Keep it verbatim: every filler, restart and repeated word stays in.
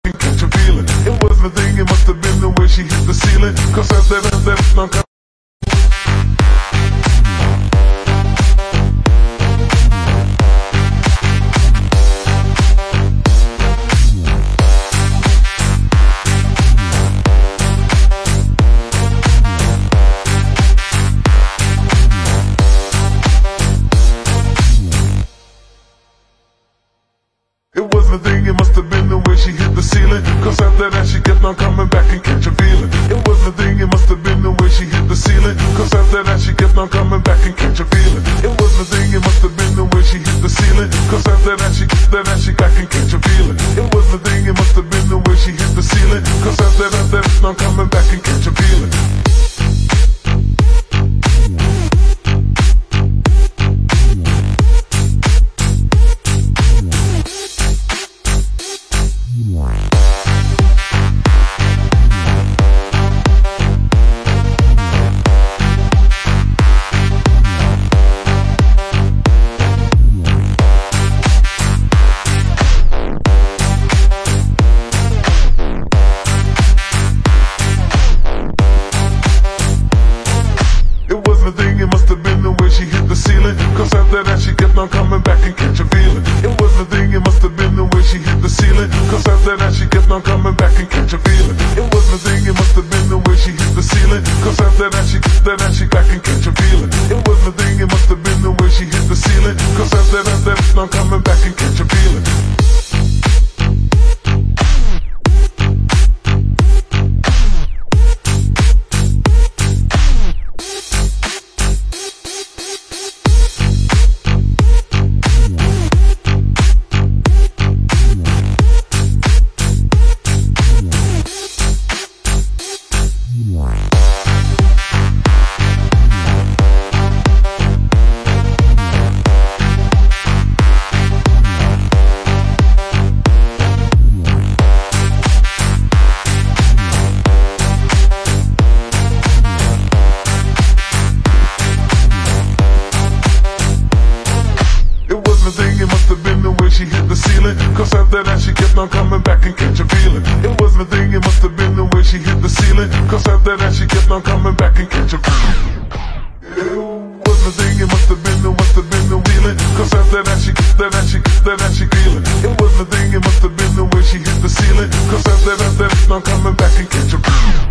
and catch a feeling. It wasn't a thing, it must have been the way she hit the ceiling. Cause after that, that stunk out. It wasn't a thing, it must have been the way she hit the ceiling. Cause after that she kept on coming back and catch a feeling. It wasn't a thing, it must have been the way she hit the ceiling. Cause after that she kept on coming back and catch a feeling. It wasn't a thing, it must have been the way she hit the ceiling. Cause after that she, after that she back and catch a feeling. It wasn't a thing, it must have been the way she hit the ceiling. Cause after that, that kept on coming back and catch a feeling. It must have been the way she hit the ceiling. Cause after that she kept on coming back and catch a feeling. It wasn't a thing, it must have been the way she hit the ceiling. Cause after that she kept on coming back and catch a feeling. It wasn't a thing, it must have been the way she hit the ceiling. Cause after that she, after that she back and catch a feeling. It wasn't a thing, it must have been the way she hit the ceiling. Cause after that, that kept on coming back and catch a feeling. It must have been the way she hit the ceiling. Cause after that she kept on coming back and catch a feeling. It wasn't a thing, it must have been the way she hit the ceiling. Cause after that she kept on coming back and catch a feeling. It wasn't a thing, it must have been the, must have been the wheeling. Cause after that she, after that she, after that she feeling. It wasn't a thing, it must have been the way she hit the ceiling. Cause after that, that kept on coming back and catch a feeling.